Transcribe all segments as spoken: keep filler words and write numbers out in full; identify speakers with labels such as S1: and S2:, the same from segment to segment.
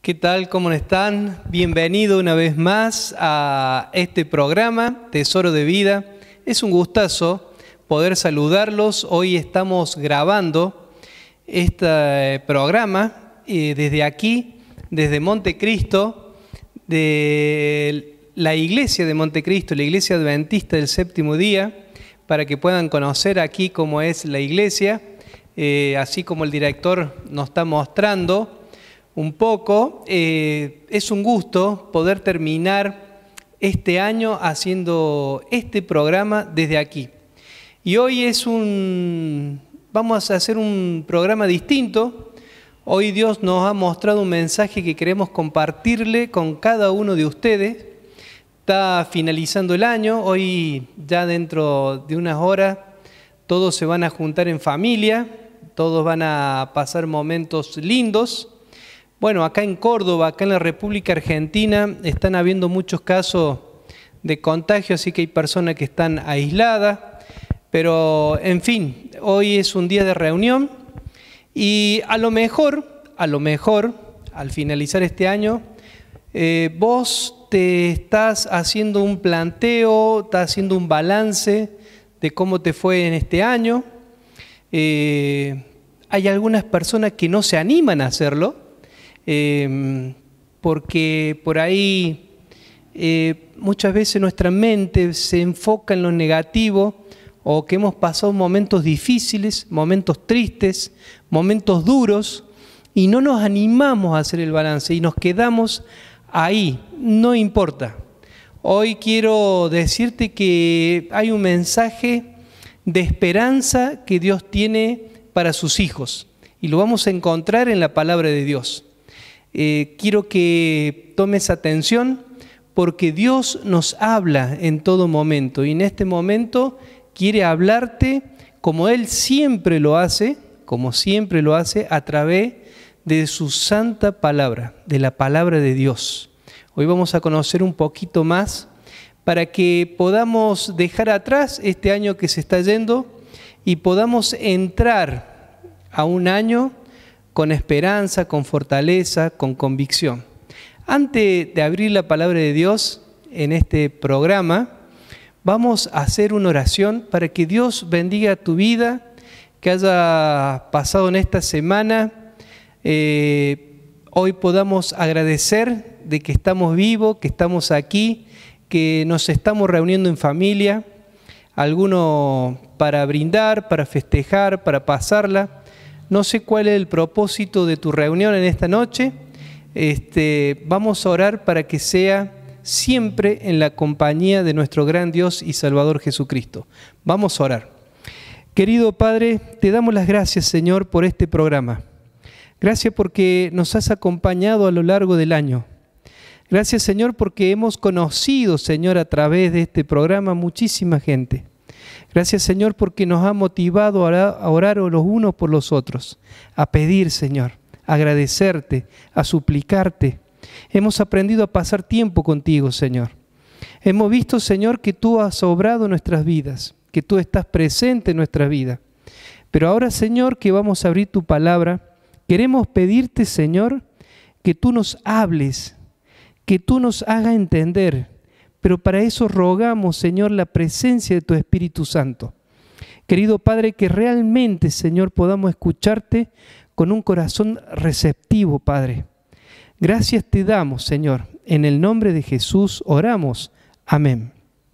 S1: ¿Qué tal? ¿Cómo están? Bienvenido una vez más a este programa, Tesoro de Vida. Es un gustazo poder saludarlos. Hoy estamos grabando este programa eh, desde aquí, desde Montecristo, de la iglesia de Montecristo, la iglesia adventista del séptimo día, para que puedan conocer aquí cómo es la iglesia, eh, así como el director nos está mostrando un poco. Eh, es un gusto poder terminar este año haciendo este programa desde aquí. Y hoy es un, vamos a hacer un programa distinto. Hoy Dios nos ha mostrado un mensaje que queremos compartirle con cada uno de ustedes. Está finalizando el año, hoy ya dentro de unas horas todos se van a juntar en familia, todos van a pasar momentos lindos. Bueno, acá en Córdoba, acá en la República Argentina, están habiendo muchos casos de contagio, así que hay personas que están aisladas. Pero, en fin, hoy es un día de reunión y a lo mejor, a lo mejor, al finalizar este año, eh, vos te estás haciendo un planteo, estás haciendo un balance de cómo te fue en este año. Eh, hay algunas personas que no se animan a hacerlo, Eh, porque por ahí eh, muchas veces nuestra mente se enfoca en lo negativo, o que hemos pasado momentos difíciles, momentos tristes, momentos duros, y no nos animamos a hacer el balance y nos quedamos ahí. No importa. Hoy quiero decirte que hay un mensaje de esperanza que Dios tiene para sus hijos, y lo vamos a encontrar en la palabra de Dios. Eh, quiero que tomes atención, porque Dios nos habla en todo momento, y en este momento quiere hablarte como Él siempre lo hace, como siempre lo hace, a través de su santa palabra, de la palabra de Dios. Hoy vamos a conocer un poquito más para que podamos dejar atrás este año que se está yendo y podamos entrar a un año con esperanza, con fortaleza, con convicción. Antes de abrir la palabra de Dios en este programa, vamos a hacer una oración para que Dios bendiga tu vida, que haya pasado en esta semana. Eh, hoy podamos agradecer de que estamos vivos, que estamos aquí, que nos estamos reuniendo en familia, algunos para brindar, para festejar, para pasarla. No sé cuál es el propósito de tu reunión en esta noche. Este, vamos a orar para que sea siempre en la compañía de nuestro gran Dios y Salvador Jesucristo. Vamos a orar. Querido Padre, te damos las gracias, Señor, por este programa. Gracias porque nos has acompañado a lo largo del año. Gracias, Señor, porque hemos conocido, Señor, a través de este programa muchísima gente. Gracias, Señor, porque nos ha motivado a orar los unos por los otros, a pedir, Señor, a agradecerte, a suplicarte. Hemos aprendido a pasar tiempo contigo, Señor. Hemos visto, Señor, que tú has obrado en nuestras vidas, que tú estás presente en nuestra vida. Pero ahora, Señor, que vamos a abrir tu palabra, queremos pedirte, Señor, que tú nos hables, que tú nos hagas entender. Pero para eso rogamos, Señor, la presencia de tu Espíritu Santo. Querido Padre, que realmente, Señor, podamos escucharte con un corazón receptivo, Padre. Gracias te damos, Señor. En el nombre de Jesús oramos. Amén.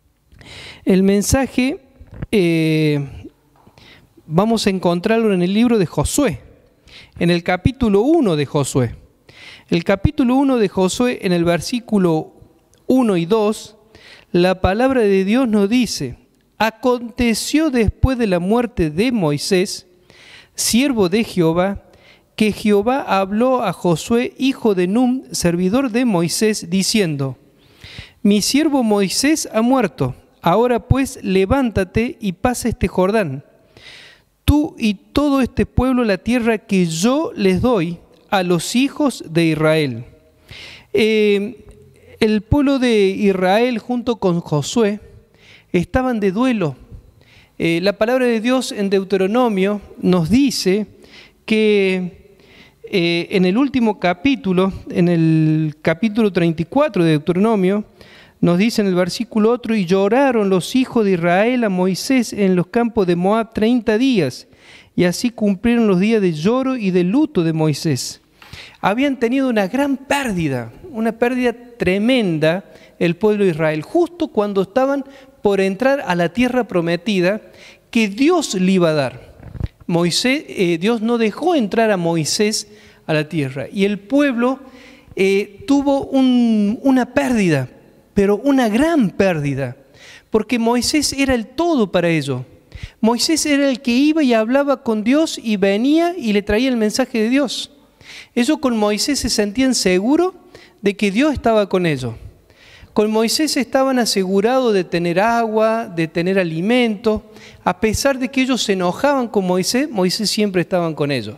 S1: El mensaje eh, vamos a encontrarlo en el libro de Josué, en el capítulo uno de Josué. El capítulo uno de Josué, en el versículo uno y dos, la palabra de Dios nos dice: aconteció después de la muerte de Moisés, siervo de Jehová, que Jehová habló a Josué, hijo de Nun, servidor de Moisés, diciendo: mi siervo Moisés ha muerto, ahora pues levántate y pasa este Jordán, tú y todo este pueblo, la tierra que yo les doy a los hijos de Israel. Eh, El pueblo de Israel junto con Josué estaban de duelo. Eh, la palabra de Dios en Deuteronomio nos dice que eh, en el último capítulo, en el capítulo treinta y cuatro de Deuteronomio, nos dice en el versículo otro, y lloraron los hijos de Israel a Moisés en los campos de Moab treinta días, y así cumplieron los días de lloro y de luto de Moisés. Habían tenido una gran pérdida, una pérdida tremenda el pueblo de Israel, justo cuando estaban por entrar a la tierra prometida que Dios le iba a dar. Moisés, eh, Dios no dejó entrar a Moisés a la tierra y el pueblo eh, tuvo un, una pérdida, pero una gran pérdida, porque Moisés era el todo para ello. Moisés era el que iba y hablaba con Dios y venía y le traía el mensaje de Dios. Ellos con Moisés se sentían seguros de que Dios estaba con ellos. Con Moisés estaban asegurados de tener agua, de tener alimento. A pesar de que ellos se enojaban con Moisés, Moisés siempre estaba con ellos.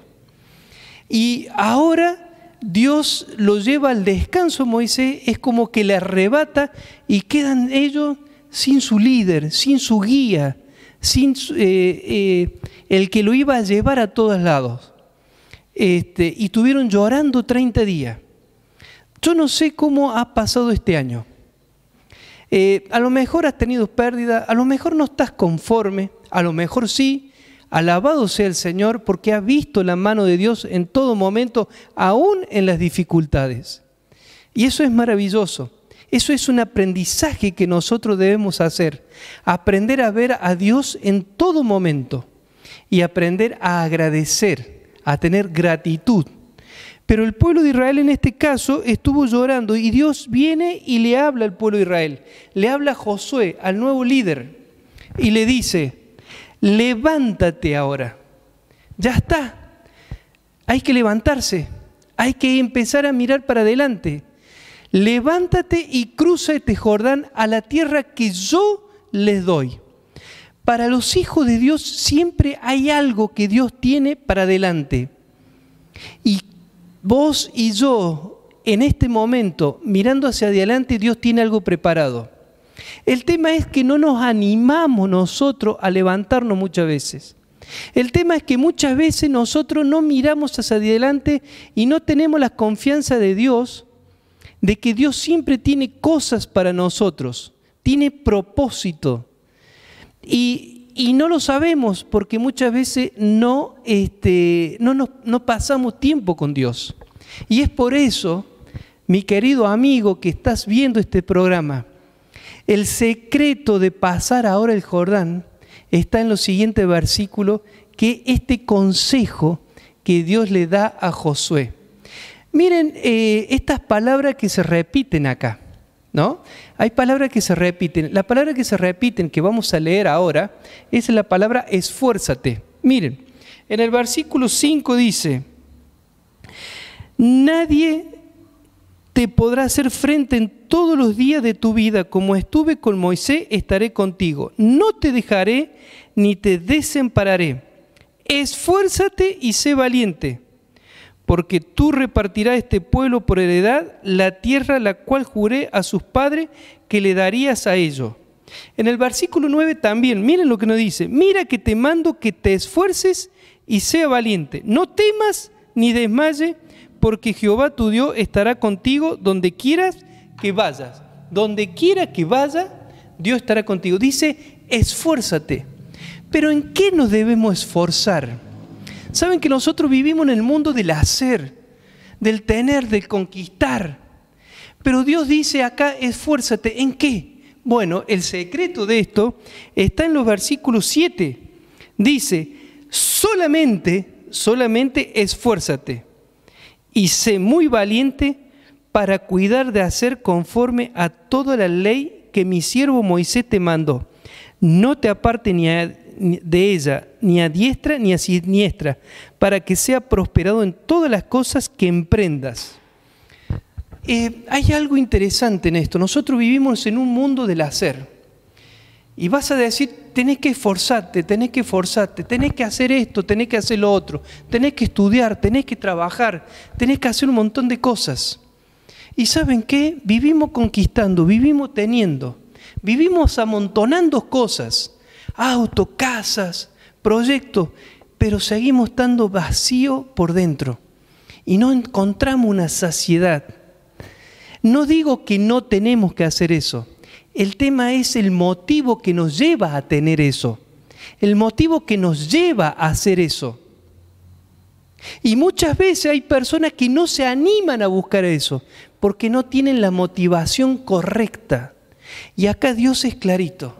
S1: Y ahora Dios lo lleva al descanso a Moisés, es como que le arrebata y quedan ellos sin su líder, sin su guía, sin eh, eh, el que lo iba a llevar a todos lados. Este, y estuvieron llorando treinta días. Yo no sé cómo ha pasado este año. Eh, a lo mejor has tenido pérdida, a lo mejor no estás conforme, a lo mejor sí. Alabado sea el Señor porque has visto la mano de Dios en todo momento, aún en las dificultades. Y eso es maravilloso. Eso es un aprendizaje que nosotros debemos hacer. Aprender a ver a Dios en todo momento y aprender a agradecer, a tener gratitud. Pero el pueblo de Israel en este caso estuvo llorando y Dios viene y le habla al pueblo de Israel. Le habla a Josué, al nuevo líder, y le dice, levántate ahora. Ya está. Hay que levantarse. Hay que empezar a mirar para adelante. Levántate y cruza este Jordán a la tierra que yo les doy. Para los hijos de Dios siempre hay algo que Dios tiene para adelante. Y vos y yo, en este momento, mirando hacia adelante, Dios tiene algo preparado. El tema es que no nos animamos nosotros a levantarnos muchas veces. El tema es que muchas veces nosotros no miramos hacia adelante y no tenemos la confianza de Dios, de que Dios siempre tiene cosas para nosotros, tiene propósito. Y, y no lo sabemos porque muchas veces no, este, no, nos, no pasamos tiempo con Dios. Y es por eso, mi querido amigo que estás viendo este programa, el secreto de pasar ahora el Jordán está en los siguientes versículos, que este consejo que Dios le da a Josué. Miren eh, estas palabras que se repiten acá, ¿no? Hay palabras que se repiten. La palabra que se repiten, que vamos a leer ahora, es la palabra esfuérzate. Miren, en el versículo cinco dice, nadie te podrá hacer frente en todos los días de tu vida, como estuve con Moisés, estaré contigo. No te dejaré ni te desampararé. Esfuérzate y sé valiente, porque tú repartirás este pueblo por heredad la tierra la cual juré a sus padres que le darías a ellos. En el versículo nueve también, miren lo que nos dice, mira que te mando que te esfuerces y sea valiente. No temas ni desmayes, porque Jehová tu Dios estará contigo donde quieras que vayas. Donde quiera que vaya, Dios estará contigo. Dice, esfuérzate. Pero ¿en qué nos debemos esforzar? Saben que nosotros vivimos en el mundo del hacer, del tener, del conquistar. Pero Dios dice acá, esfuérzate. ¿En qué? Bueno, el secreto de esto está en los versículos siete. Dice, solamente, solamente esfuérzate y sé muy valiente para cuidar de hacer conforme a toda la ley que mi siervo Moisés te mandó. No te apartes ni a, de ella, ni a diestra ni a siniestra, para que sea prosperado en todas las cosas que emprendas. Eh, hay algo interesante en esto. Nosotros vivimos en un mundo del hacer. Y vas a decir, tenés que esforzarte, tenés que esforzarte, tenés que hacer esto, tenés que hacer lo otro, tenés que estudiar, tenés que trabajar, tenés que hacer un montón de cosas. ¿Y saben qué? Vivimos conquistando, vivimos teniendo, vivimos amontonando cosas, autos, casas, proyectos, pero seguimos estando vacíos por dentro. y no encontramos una saciedad. No digo que no tenemos que hacer eso. El tema es el motivo que nos lleva a tener eso. El motivo que nos lleva a hacer eso. Y muchas veces hay personas que no se animan a buscar eso porque no tienen la motivación correcta. Y acá Dios es clarito.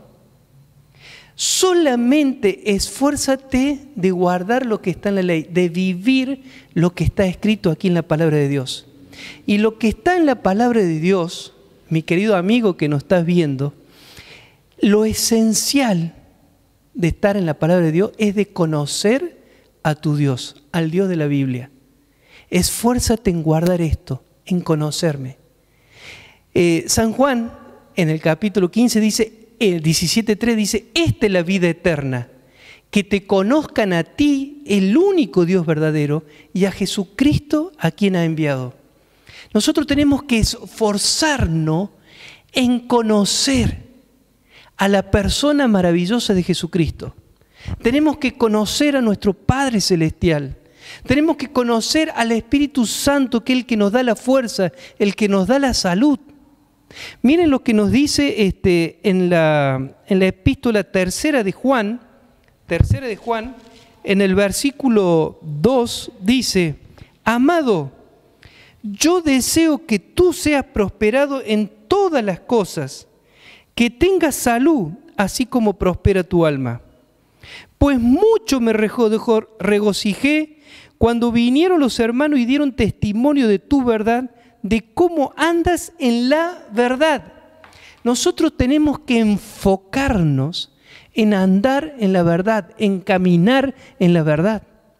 S1: Solamente esfuérzate de guardar lo que está en la ley, de vivir lo que está escrito aquí en la palabra de Dios. Y lo que está en la palabra de Dios, mi querido amigo que nos estás viendo, lo esencial de estar en la palabra de Dios es de conocer a tu Dios, al Dios de la Biblia. Esfuérzate en guardar esto, en conocerme. Eh, San Juan, en el capítulo quince, dice, el diecisiete tres dice, esta es la vida eterna, que te conozcan a ti, el único Dios verdadero, y a Jesucristo a quien ha enviado. Nosotros tenemos que esforzarnos en conocer a la persona maravillosa de Jesucristo. Tenemos que conocer a nuestro Padre Celestial. Tenemos que conocer al Espíritu Santo, que es el que nos da la fuerza, el que nos da la salud. Miren lo que nos dice este, en, la, en la epístola tercera de Juan, tercera de Juan, en el versículo dos dice, amado, yo deseo que tú seas prosperado en todas las cosas, que tengas salud, así como prospera tu alma. Pues mucho me regocijé cuando vinieron los hermanos y dieron testimonio de tu verdad, de cómo andas en la verdad. Nosotros tenemos que enfocarnos en andar en la verdad, en caminar en la verdad.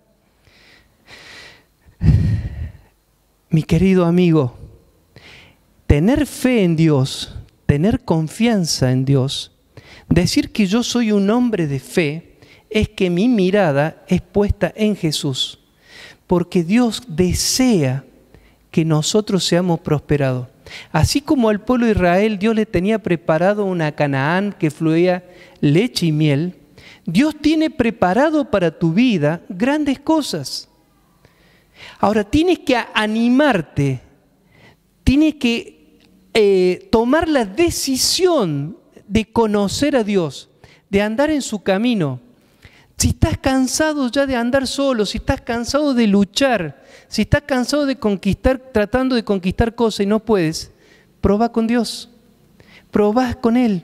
S1: Mi querido amigo, tener fe en Dios, tener confianza en Dios, decir que yo soy un hombre de fe, es que mi mirada es puesta en Jesús, porque Dios desea que nosotros seamos prosperados. Así como al pueblo de Israel Dios le tenía preparado una Canaán que fluía leche y miel, Dios tiene preparado para tu vida grandes cosas. Ahora tienes que animarte, tienes que eh, tomar la decisión de conocer a Dios, de andar en su camino. Si estás cansado ya de andar solo, si estás cansado de luchar, si estás cansado de conquistar, tratando de conquistar cosas y no puedes, probá con Dios, probá con Él.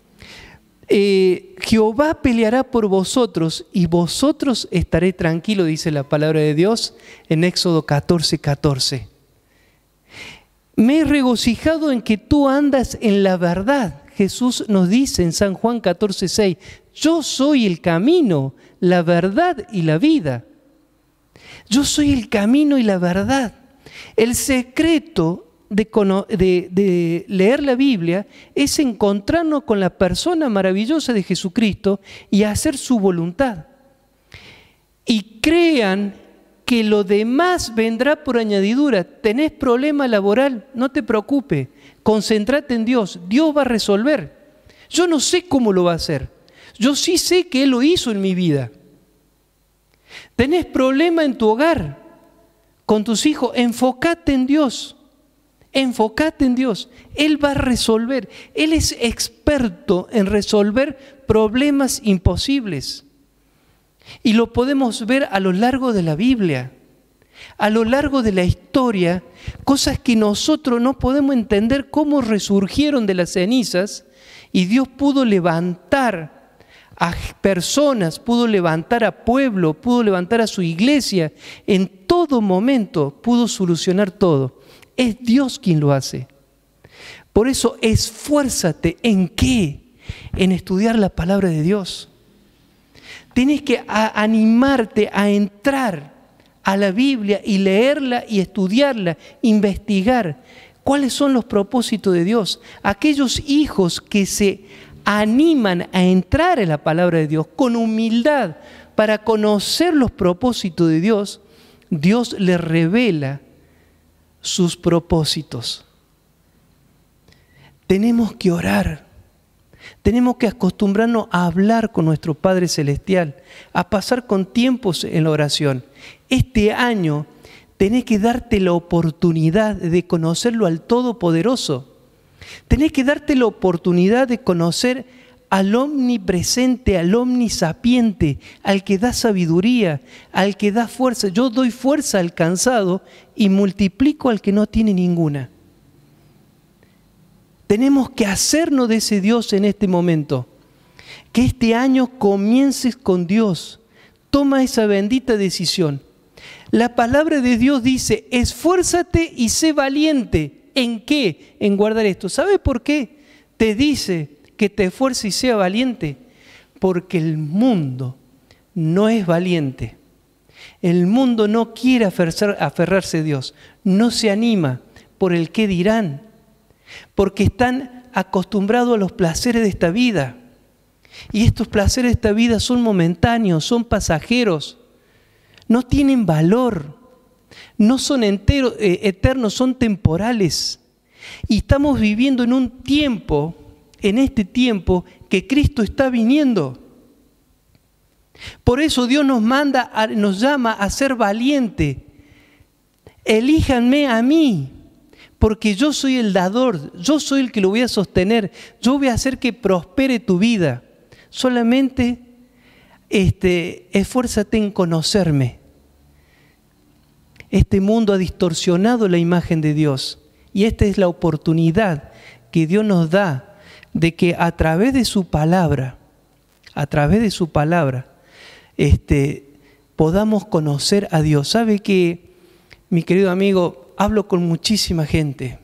S1: Eh, Jehová peleará por vosotros y vosotros estaré tranquilo, dice la palabra de Dios en Éxodo catorce, catorce. Me he regocijado en que tú andas en la verdad. Jesús nos dice en San Juan catorce, seis, yo soy el camino, la verdad y la vida. Yo soy el camino y la verdad. El secreto de, de, de leer la Biblia es encontrarnos con la persona maravillosa de Jesucristo y hacer su voluntad. Y crean que lo demás vendrá por añadidura. ¿Tenés problema laboral? No te preocupes. Concéntrate en Dios. Dios va a resolver. Yo no sé cómo lo va a hacer. Yo sí sé que Él lo hizo en mi vida. ¿Tenés problema en tu hogar con tus hijos? Enfócate en Dios. Enfócate en Dios. Él va a resolver. Él es experto en resolver problemas imposibles. Y lo podemos ver a lo largo de la Biblia, a lo largo de la historia, cosas que nosotros no podemos entender cómo resurgieron de las cenizas y Dios pudo levantar a personas, pudo levantar a pueblo, pudo levantar a su iglesia. En todo momento pudo solucionar todo. Es Dios quien lo hace. Por eso esfuérzate. ¿En qué? En estudiar la palabra de Dios. Tienes que a, animarte a entrar a la Biblia y leerla y estudiarla, investigar cuáles son los propósitos de Dios. Aquellos hijos que se animan a entrar en la palabra de Dios con humildad para conocer los propósitos de Dios, Dios les revela sus propósitos. Tenemos que orar. Tenemos que acostumbrarnos a hablar con nuestro Padre Celestial, a pasar con tiempos en la oración. Este año tenés que darte la oportunidad de conocerlo al Todopoderoso. Tenés que darte la oportunidad de conocer al omnipresente, al omnisapiente, al que da sabiduría, al que da fuerza. Yo doy fuerza al cansado y multiplico al que no tiene ninguna. Tenemos que hacernos de ese Dios en este momento. Que este año comiences con Dios. Toma esa bendita decisión. La palabra de Dios dice, esfuérzate y sé valiente. ¿En qué? En guardar esto. ¿Sabes por qué? Te dice que te esfuerces y sea valiente. Porque el mundo no es valiente. El mundo no quiere aferrarse a Dios. No se anima por el qué dirán. Porque están acostumbrados a los placeres de esta vida. Y estos placeres de esta vida son momentáneos, son pasajeros. No tienen valor. No son enteros, eh, eternos, son temporales. Y estamos viviendo en un tiempo, en este tiempo, que Cristo está viniendo. Por eso Dios nos manda, a, nos llama a ser valientes. Elíjanme a mí, porque yo soy el dador, yo soy el que lo voy a sostener, yo voy a hacer que prospere tu vida. Solamente este, esfuérzate en conocerme. Este mundo ha distorsionado la imagen de Dios y esta es la oportunidad que Dios nos da de que a través de su palabra, a través de su palabra, este, podamos conocer a Dios. ¿Sabe que, mi querido amigo, hablo con muchísima gente?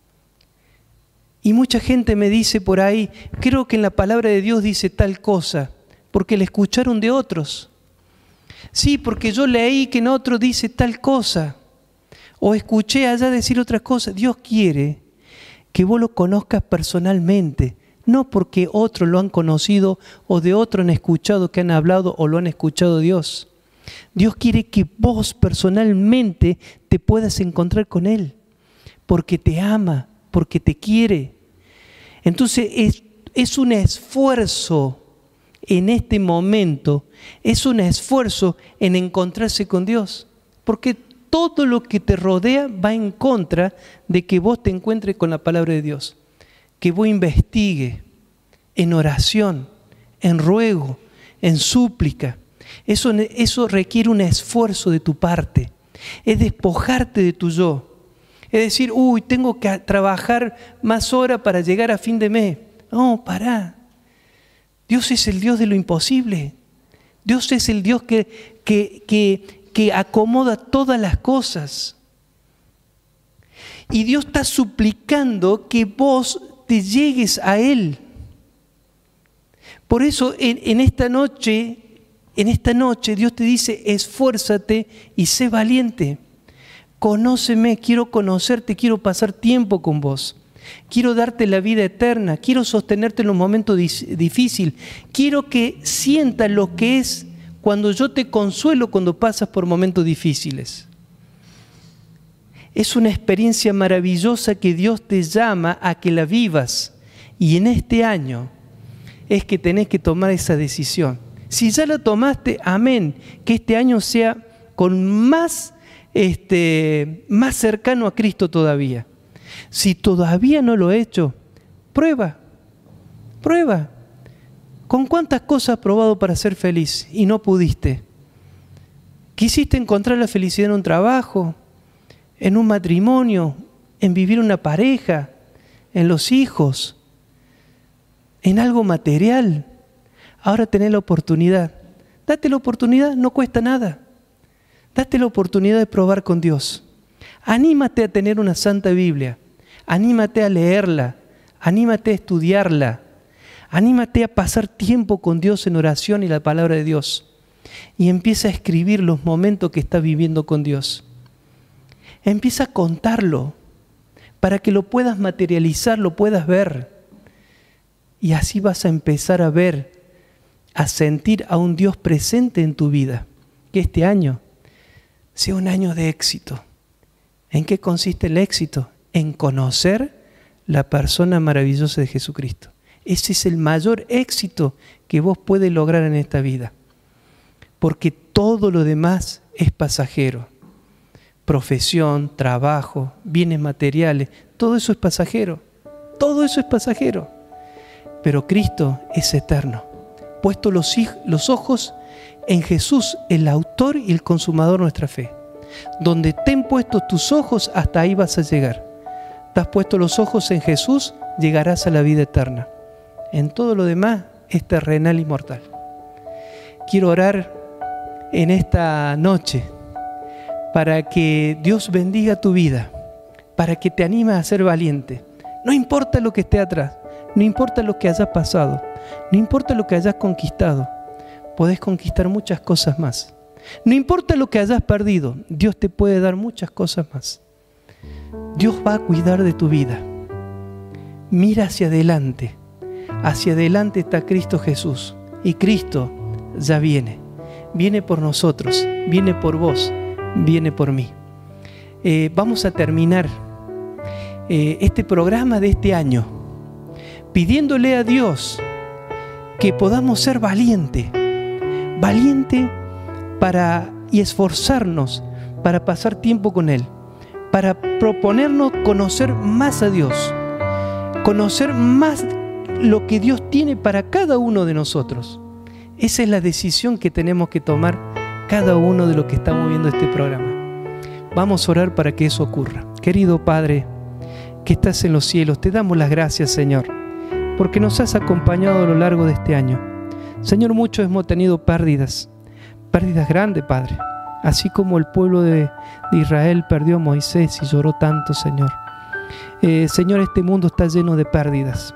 S1: Y mucha gente me dice por ahí, creo que en la palabra de Dios dice tal cosa, porque la escucharon de otros. Sí, porque yo leí que en otro dice tal cosa, o escuché allá decir otra cosa. Dios quiere que vos lo conozcas personalmente, no porque otros lo han conocido o de otros han escuchado que han hablado o lo han escuchado Dios. Dios quiere que vos personalmente te puedas encontrar con Él, porque te ama, porque te quiere. Entonces es, es un esfuerzo en este momento, es un esfuerzo en encontrarse con Dios, porque todo lo que te rodea va en contra de que vos te encuentres con la palabra de Dios, que vos investigue en oración, en ruego, en súplica. Eso, eso requiere un esfuerzo de tu parte, es despojarte de tu yo. Es decir, uy, tengo que trabajar más horas para llegar a fin de mes. No, pará. Dios es el Dios de lo imposible. Dios es el Dios que, que, que, que acomoda todas las cosas. Y Dios está suplicando que vos te llegues a Él. Por eso en, en esta noche, en esta noche Dios te dice, esfuérzate y sé valiente. Conóceme, quiero conocerte, quiero pasar tiempo con vos. Quiero darte la vida eterna, quiero sostenerte en los momentos difíciles. Quiero que sientas lo que es cuando yo te consuelo cuando pasas por momentos difíciles. Es una experiencia maravillosa que Dios te llama a que la vivas. Y en este año es que tenés que tomar esa decisión. Si ya la tomaste, amén, que este año sea con más Este, más cercano a Cristo todavía. Si todavía no lo he hecho, prueba, prueba. ¿Con cuántas cosas has probado para ser feliz y no pudiste? ¿Quisiste encontrar la felicidad en un trabajo, en un matrimonio, en vivir una pareja, en los hijos, en algo material? Ahora tenés la oportunidad. Date la oportunidad, no cuesta nada. Date la oportunidad de probar con Dios. Anímate a tener una santa Biblia. Anímate a leerla. Anímate a estudiarla. Anímate a pasar tiempo con Dios en oración y la palabra de Dios. Y empieza a escribir los momentos que estás viviendo con Dios. Empieza a contarlo para que lo puedas materializar, lo puedas ver. Y así vas a empezar a ver, a sentir a un Dios presente en tu vida. Que este año sea un año de éxito. ¿En qué consiste el éxito? En conocer la persona maravillosa de Jesucristo. Ese es el mayor éxito que vos puedes lograr en esta vida. Porque todo lo demás es pasajero. profesión, trabajo, bienes materiales, todo eso es pasajero. Todo eso es pasajero. Pero Cristo es eterno. Puesto los, los ojos en Jesús, el autor y el consumador de nuestra fe. Donde ten puestos tus ojos, hasta ahí vas a llegar. Te has puesto los ojos en Jesús, llegarás a la vida eterna. En todo lo demás es terrenal y mortal. Quiero orar en esta noche para que Dios bendiga tu vida, para que te animes a ser valiente. No importa lo que esté atrás, no importa lo que hayas pasado, no importa lo que hayas conquistado, podés conquistar muchas cosas más. No importa lo que hayas perdido, Dios te puede dar muchas cosas más. Dios va a cuidar de tu vida. Mira hacia adelante. Hacia adelante está Cristo Jesús. Y Cristo ya viene. Viene por nosotros, viene por vos, viene por mí. Eh, vamos a terminar eh, este programa de este año pidiéndole a Dios que podamos ser valientes. Valiente para y esforzarnos para pasar tiempo con Él, para proponernos conocer más a Dios, conocer más lo que Dios tiene para cada uno de nosotros. Esa es la decisión que tenemos que tomar cada uno de los que estamos viendo este programa. Vamos a orar para que eso ocurra. Querido Padre, que estás en los cielos, te damos las gracias, Señor, porque nos has acompañado a lo largo de este año. Señor, muchos hemos tenido pérdidas, pérdidas grandes, Padre, así como el pueblo de, de Israel perdió a Moisés y lloró tanto, Señor. Eh, Señor, este mundo está lleno de pérdidas.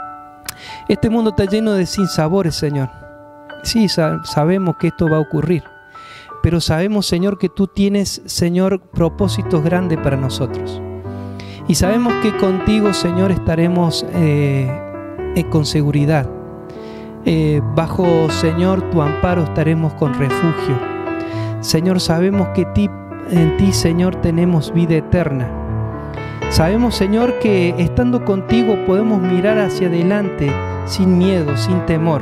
S1: Este mundo está lleno de sinsabores, Señor. Sí, sabemos que esto va a ocurrir, pero sabemos, Señor, que tú tienes, Señor, propósitos grandes para nosotros. Y sabemos que contigo, Señor, estaremos eh, eh, con seguridad. Eh, bajo, Señor, tu amparo estaremos con refugio. Señor, sabemos que ti, en ti, Señor, tenemos vida eterna. Sabemos, Señor, que estando contigo podemos mirar hacia adelante sin miedo, sin temor.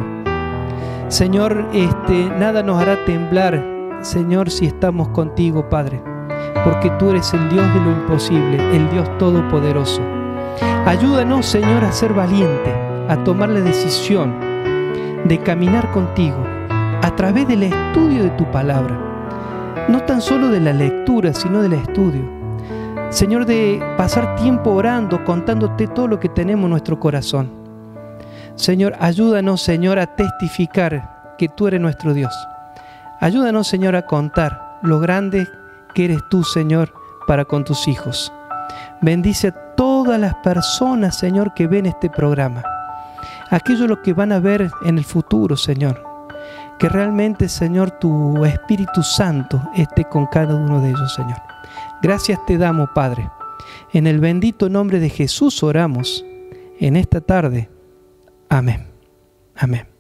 S1: Señor, este, nada nos hará temblar, Señor, si estamos contigo, Padre, porque tú eres el Dios de lo imposible, el Dios todopoderoso. Ayúdanos, Señor, a ser valiente, a tomar la decisión de caminar contigo a través del estudio de tu palabra. No tan solo de la lectura, sino del estudio. Señor, de pasar tiempo orando, contándote todo lo que tenemos en nuestro corazón. Señor, ayúdanos, Señor, a testificar que tú eres nuestro Dios. Ayúdanos, Señor, a contar lo grande que eres tú, Señor, para con tus hijos. Bendice a todas las personas, Señor, que ven este programa. Aquellos los que van a ver en el futuro, Señor. Que realmente, Señor, tu Espíritu Santo esté con cada uno de ellos, Señor. Gracias te damos, Padre. En el bendito nombre de Jesús oramos en esta tarde. Amén. Amén.